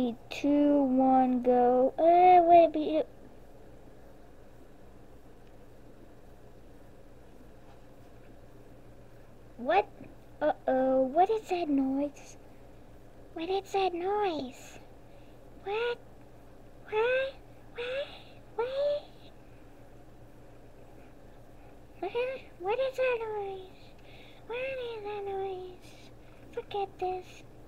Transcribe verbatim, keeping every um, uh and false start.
Three, two, one, go. Uh, wait, be. What? Uh-oh, what is that noise? What is that noise? What? What? What? What? What? What is that noise? What is that noise? Forget this.